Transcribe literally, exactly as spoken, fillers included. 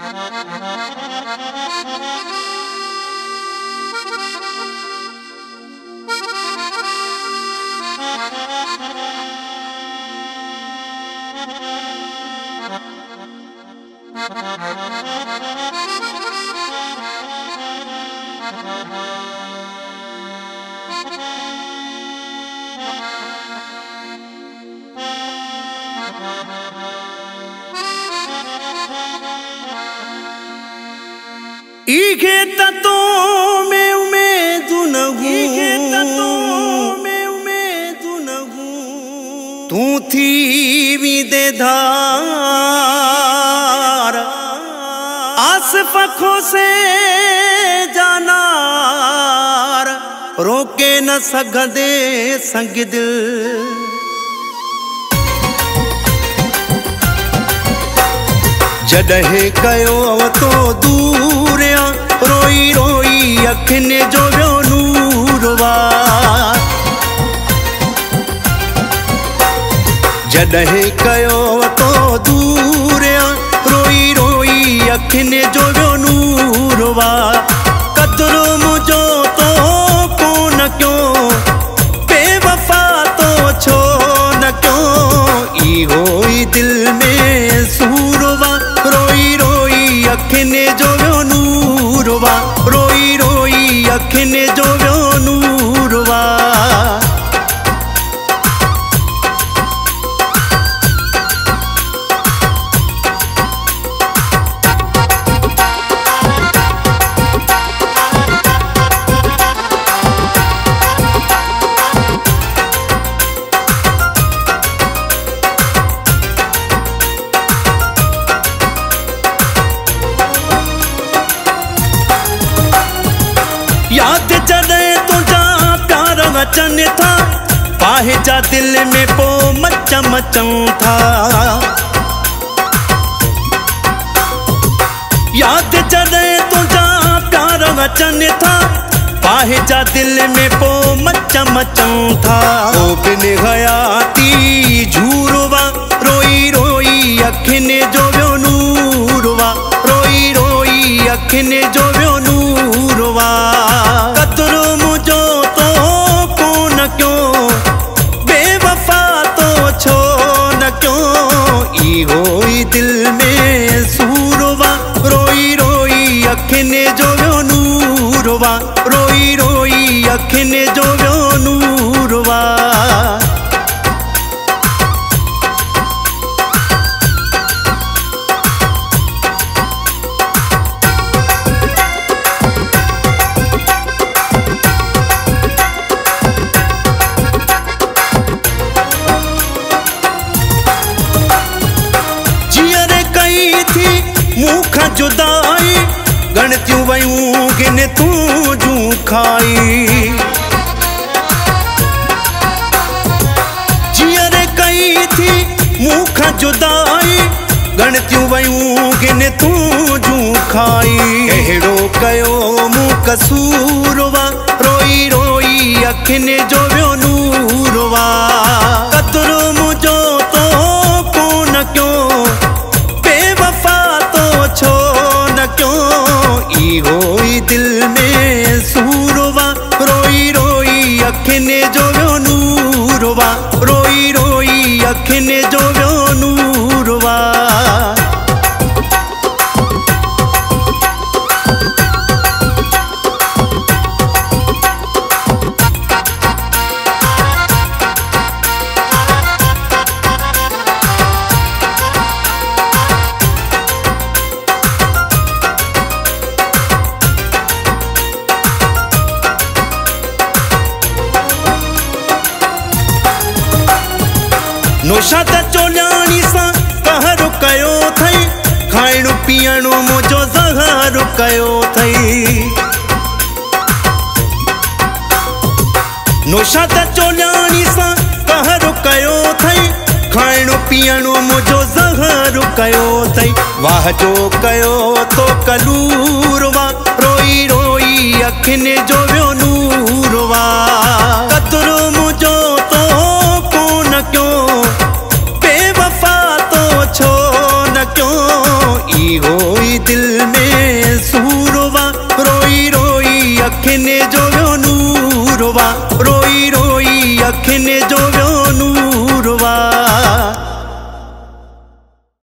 इखे तत्तों में उम्मीद न हूँ, इखे तत्तों में उम्मीद न हूँ, तू थी विदेधार आस फखों से जानार रोके न सघंदे संग दिल। जॾहिं कयो तो दूरिया रोई रोई अखियुनि जो वियो नूरवा। जॾहिं कयो तो दूरिया रोई रोई अखियुनि जो वियो नूरवा। कदुरु मुंहिंजो तो कोन कयो बेवफा तो छो न कयो इहो ई दिल में सूरवा। रोई रोई अखियुनि जो वियो नूरवा, रोई रोई अखियुनि जो वियो नूरवा। याद जॾहिं तुंहिंजा प्यार अचनि था पाहे जा दिल में पो मच मचनि था। याद जॾहिं तुंहिंजा प्यार अचनि था पाहे जा दिल में पो मच मचनि था। ओ बिन हयाती झूरवा रोई रोई अखियुनि जो वियो नूरवा, रोई रोई अखियुनि जो वियो नूरवा। कदुरु मुंहिंजो तो कोन कयो बेवफा तो छो न कयो इहो ई दिल में सूरवा। रोई रोई अखियुनि जो वियो नूरवा, रोई रोई अखियुनि जो वियो नूरवा। मूंखां जुदाई गणतियूं वयूं गिन तूं जूं खाई। जीअर कई थी मूंखां जुदाई गणतियूं वयूं गिन तूं जूं खाई। कहिड़ो कयो मूं कसूरवा रोई रोई अखियुनि जो वियो नूरवा। कदुरु मुंहिंजो तो कोन कयो छो न कयो इहो ई दिल में सूरवा। रोई रोई अखियुनि जो वियो नूरवा, रोई रोई अखियुनि जो वियो नूरवा। नौशा त चोल्याणी सां कहर कयो अथई खाइणु पीअणु मुंहिंजो ज़हर कयो अथई। नौशा त चोल्याणी सां कहर कयो अथई खाइणु पीअणु मुंहिंजो ज़हर कयो अथई। वाह जो कयो तो कलूरवा रोई रोई अखियुनि जो वियो नूरवा। कदुरु मुंहिंजो तो कोन कयो बेवफा तो छो न कयो इहो ई दिल अखिने जो व्यो नूरवा, रोई रोई अखिने जो व्यो